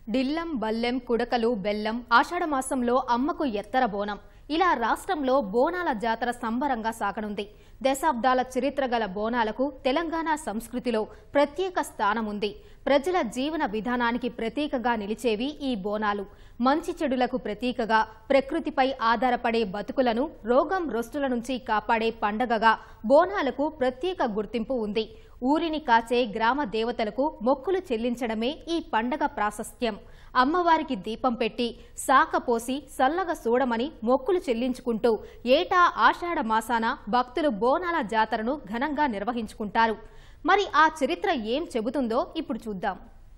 డిల్లం బల్లెం కుడకలు బెల్లం ఆషాఢమాసంలో అమ్మకు ఎత్తర బోనం ఇలా రాష్ట్రంలో బోనాల జాతర సంబరంగా సాగనుంది. దశాబ్దాల చరిత్ర గల బోనాలకు తెలంగాణ సంస్కృతిలో ప్రత్యేక స్థానం ఉంది. ప్రజల జీవన విధానానికి ప్రతీకగా నిలిచేవి ఈ బోనాలు. మంచి చెడులకు ప్రతీకగా, ప్రకృతిపై ఆధారపడే బతుకులను రోగం రొస్టుల నుంచి కాపాడే పండగగా బోనాలకు ప్రత్యేక గుర్తింపు ఉంది. ఊరిని కాచే గ్రామ దేవతలకు మొక్కులు చెల్లించడమే ఈ పండగ ప్రాశస్త్యం. అమ్మవారికి దీపం పెట్టి సాకపోసి సల్లగా చూడమని మొక్కులు చెల్లించుకుంటూ ఏటా ఆషాఢ మాసాన భక్తులు బోనాల జాతరను ఘనంగా నిర్వహించుకుంటారు. మరి ఆ చరిత్ర ఏం చెబుతుందో ఇప్పుడు చూద్దాం.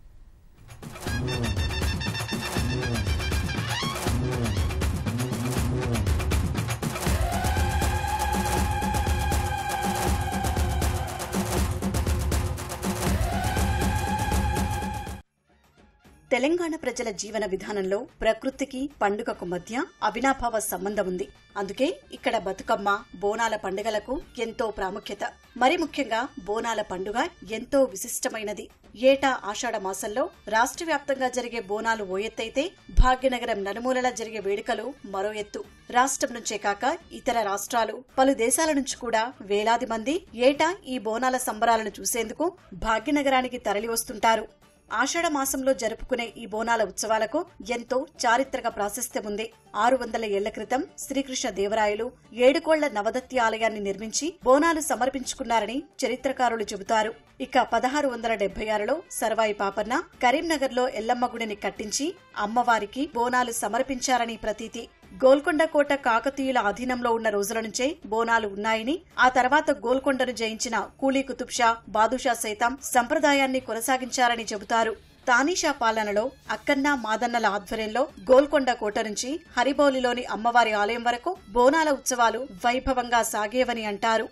తెలంగాణ ప్రజల జీవన విధానంలో ప్రకృతికి పండుగకు మధ్య అవినాభావ సంబంధం ఉంది. అందుకే ఇక్కడ బతుకమ్మ, బోనాల పండుగలకు ఎంతో ప్రాముఖ్యత. మరి ముఖ్యంగా బోనాల పండుగ ఎంతో విశిష్టమైనది. ఏటా ఆషాఢ మాసంలో రాష్ట్ర వ్యాప్తంగా జరిగే బోనాలు ఓ ఎత్తైతే, భాగ్యనగరం నలుమూలలా జరిగే వేడుకలు మరో ఎత్తు. రాష్ట్రం నుంచే కాక ఇతర రాష్ట్రాలు, పలు దేశాల నుంచి కూడా వేలాది మంది ఏటా ఈ బోనాల సంబరాలను చూసేందుకు భాగ్యనగరానికి తరలి వస్తుంటారు. ఆషాఢ మాసంలో జరుపుకునే ఈ బోనాల ఉత్సవాలకు ఎంతో చారిత్రక ప్రాశస్త్యం ఉంది. 600 ఏళ్ల క్రితం శ్రీకృష్ణ దేవరాయలు ఏడుకోళ్ల నవదత్తి ఆలయాన్ని నిర్మించి బోనాలు సమర్పించుకున్నారని చరిత్రకారులు చెబుతారు. ఇక 1676లో సర్వాయి పాపన్న కరీంనగర్లో ఎల్లమ్మ గుడిని కట్టించి అమ్మవారికి బోనాలు సమర్పించారని ప్రతీతి. గోల్కొండ కోట కాకతీయుల అధీనంలో ఉన్న రోజుల నుంచే బోనాలు ఉన్నాయని, ఆ తర్వాత గోల్కొండను జయించిన కూలీ కుతుబ్షా, బాదుషా సైతం సంప్రదాయాన్ని కొనసాగించారని చెబుతారు. తానీషా పాలనలో అక్కన్న, మాదన్నల ఆధ్వర్యంలో గోల్కొండ కోట నుంచి హరిబౌలిలోని అమ్మవారి ఆలయం వరకు బోనాల ఉత్సవాలు వైభవంగా సాగేవని అంటారు.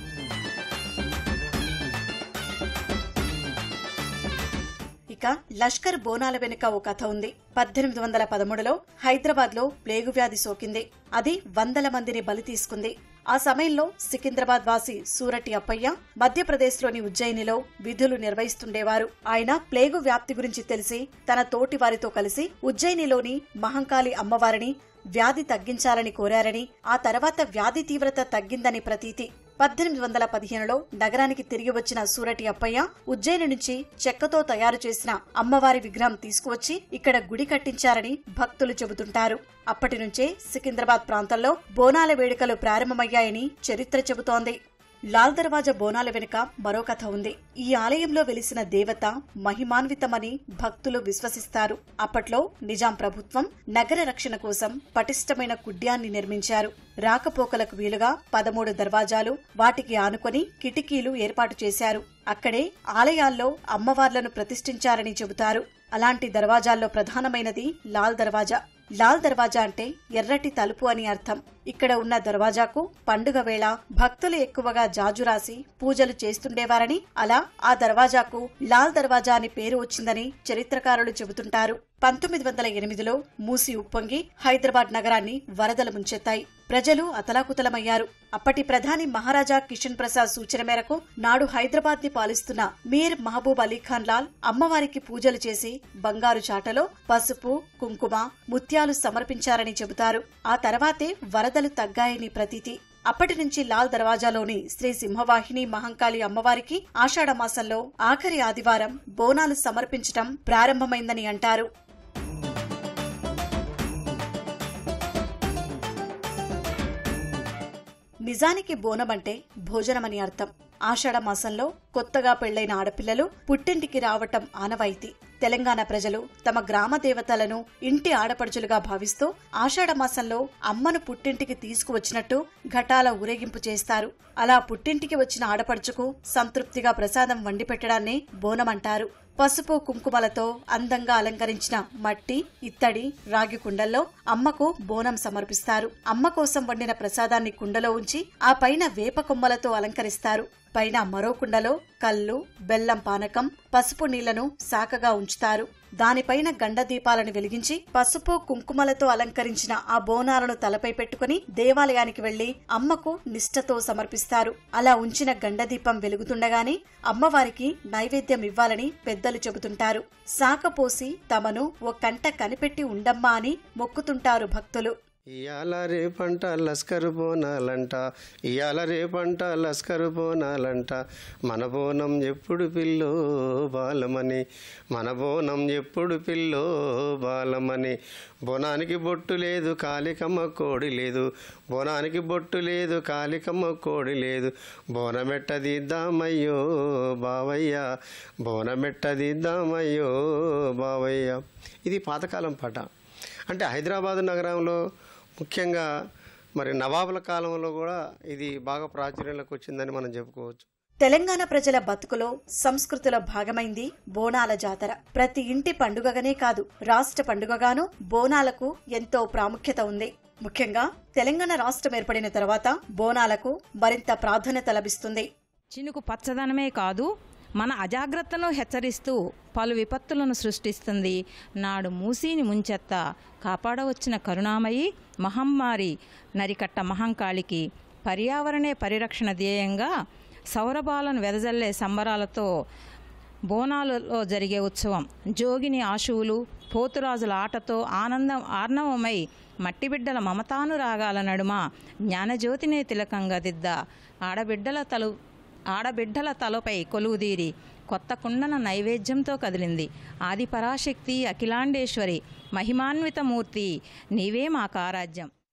ఇక లష్కర్ బోనాల వెనుక ఓ కథ ఉంది. 1813లో హైదరాబాద్ లో ప్లేగు వ్యాధి సోకింది. అది వందల మందిని బలి తీసుకుంది. ఆ సమయంలో సికింద్రాబాద్ వాసి సూరటి అప్పయ్య మధ్యప్రదేశ్లోని ఉజ్జయినిలో విధులు నిర్వహిస్తుండేవారు. ఆయన ప్లేగు వ్యాప్తి గురించి తెలిసి తన తోటి వారితో కలిసి ఉజ్జయినిలోని మహంకాళి అమ్మవారిని వ్యాధి తగ్గించాలని కోరారని, ఆ తర్వాత వ్యాధి తీవ్రత తగ్గిందని ప్రతీతి. 1815లో నగరానికి తిరిగి వచ్చిన సూరటి అప్పయ్య ఉజ్జయిని నుంచి చెక్కతో తయారు చేసిన అమ్మవారి విగ్రహం తీసుకువచ్చి ఇక్కడ గుడి కట్టించారని భక్తులు చెబుతుంటారు. అప్పటి నుంచే సికింద్రాబాద్ ప్రాంతంలో బోనాల వేడుకలు ప్రారంభమయ్యాయని చరిత్ర చెబుతోంది. లాల్ దర్వాజా బోనాల వెనుక మరో కథ ఉంది. ఈ ఆలయంలో వెలిసిన దేవత మహిమాన్వితమని భక్తులు విశ్వసిస్తారు. అప్పట్లో నిజాం ప్రభుత్వం నగర రక్షణ కోసం పటిష్టమైన కుడ్యాన్ని నిర్మించారు. రాకపోకలకు వీలుగా 13 దర్వాజాలు, వాటికి ఆనుకొని కిటికీలు ఏర్పాటు చేశారు. అక్కడే ఆలయాల్లో అమ్మవార్లను ప్రతిష్ఠించారని చెబుతారు. అలాంటి దర్వాజాల్లో ప్రధానమైనది లాల్ దర్వాజా. లాల్ దర్వాజా అంటే ఎర్రటి తలుపు అని అర్థం. ఇక్కడ ఉన్న దర్వాజాకు పండుగ వేళ భక్తులు ఎక్కువగా జాజు రాసి పూజలు చేస్తుండేవారని, అలా ఆ దర్వాజాకు లాల్ దర్వాజా అని పేరు వచ్చిందని చరిత్రకారులు చెబుతుంటారు. 1908లో మూసి ఉప్పొంగి హైదరాబాద్ నగరాన్ని వరదలు ముంచెత్తాయి. ప్రజలు అతలాకుతలమయ్యారు. అప్పటి ప్రధాని మహారాజా కిషన్ ప్రసాద్ సూచన మేరకు నాడు హైదరాబాద్ ని పాలిస్తున్న మీర్ మహబూబ్ అలీ ఖాన్ లాల్ అమ్మవారికి పూజలు చేసి బంగారు చాటలో పసుపు, కుంకుమ, ముత్యాలు సమర్పించారని చెబుతారు. ఆ తర్వాతే వరదలు తగ్గాయని ప్రతీతి. అప్పటి నుంచి లాల్ దర్వాజాలోని శ్రీ సింహవాహిని మహంకాళి అమ్మవారికి ఆషాఢ మాసంలో ఆఖరి ఆదివారం బోనాలు సమర్పించటం ప్రారంభమైందని అంటారు. నిజానికి బోనమంటే భోజనమని అర్థం. ఆషాఢ మాసంలో కొత్తగా పెళ్లైన ఆడపిల్లలు పుట్టింటికి రావటం ఆనవాయితీ. తెలంగాణ ప్రజలు తమ గ్రామ దేవతలను ఇంటి ఆడపడుచులుగా భావిస్తూ ఆషాఢ మాసంలో అమ్మను పుట్టింటికి తీసుకువచ్చినట్టు ఘటాల ఊరేగింపు చేస్తారు. అలా పుట్టింటికి వచ్చిన ఆడపడుచుకు సంతృప్తిగా ప్రసాదం వండి పెట్టడాన్నే బోనమంటారు. పసుపు, కుంకుమలతో అందంగా అలంకరించిన మట్టి, ఇత్తడి, రాగి కుండల్లో అమ్మకు బోనం సమర్పిస్తారు. అమ్మ కోసం వండిన ప్రసాదాన్ని కుండలో ఉంచి ఆ పైన వేప కొమ్మలతో అలంకరిస్తారు. పైన మరో కుండలో కల్లు, బెల్లం పానకం, పసుపు నీళ్లను శాఖగా ఉంచుతారు. దానిపైన గండ దీపాలను వెలిగించి పసుపు కుంకుమలతో అలంకరించిన ఆ బోనాలను తలపై పెట్టుకుని దేవాలయానికి వెళ్లి అమ్మకు నిష్ఠతో సమర్పిస్తారు. అలా ఉంచిన గండదీపం వెలుగుతుండగానే అమ్మవారికి నైవేద్యం ఇవ్వాలని పెద్దలు చెబుతుంటారు. శాఖ పోసి తమను ఓ కంట కనిపెట్టి ఉండమ్మా అని మొక్కుతుంటారు భక్తులు. ఇయాల రేపంట లస్కరు బోనాలంట, ఇయాల రేపంట లస్కరు బోనాలంట, మన బోనం ఎప్పుడు పిల్లో బాలమని, మన బోనం ఎప్పుడు పిల్లో బాలమని. బోనానికి బొట్టు లేదు కాలికమ్మ కోడి లేదు, బోనానికి బొట్టు లేదు కాలికమ్మ కోడి లేదు, బోనమెట్ట దిద్దామయ్యో బావయ్య, బోనమెట్ట దిద్దామయ్యో బావయ్య. ఇది పాతకాలం పాట. అంటే హైదరాబాదు నగరంలో ముఖ్యంగా మరి నవాబుల కాలంలో కూడా ఇది బాగా ప్రాచుర్యంలోకి వచ్చిందని మనం చెప్పుకోవచ్చు. తెలంగాణ ప్రజల బతుకులో సంస్కృతిలో భాగమైంది బోనాల జాతర. ప్రతి ఇంటి పండుగగానే కాదు, రాష్ట్ర పండుగగాను బోనాలకు ఎంతో ప్రాముఖ్యత ఉంది. ముఖ్యంగా తెలంగాణ రాష్ట్రం ఏర్పడిన తర్వాత బోనాలకు మరింత ప్రాధాన్యత లభిస్తుంది. చినుకు పచ్చదనమే కాదు, మన అజాగ్రత్తను హెచ్చరిస్తూ పలు విపత్తులను సృష్టిస్తుంది. నాడు మూసీని ముంచెత్త కాపాడవచ్చిన కరుణామయి మహమ్మారి నరికట్ట మహంకాళికి పర్యావరణే పరిరక్షణ ధ్యేయంగా సౌరభాలను వెదజల్లే సంబరాలతో బోనాలలో జరిగే ఉత్సవం. జోగిని ఆశువులు, పోతురాజుల ఆటతో ఆర్ణవమై మట్టిబిడ్డల మమతానురాగాల నడుమ జ్ఞానజ్యోతినే తిలకంగా దిద్ద ఆడబిడ్డల తలపై కొలువుదీరి కొత్త కుండన నైవేద్యంతో కదిలింది. ఆది పరాశక్తి అఖిలాండేశ్వరి మహిమాన్విత మూర్తి నీవే మాకు ఆరాధ్యం.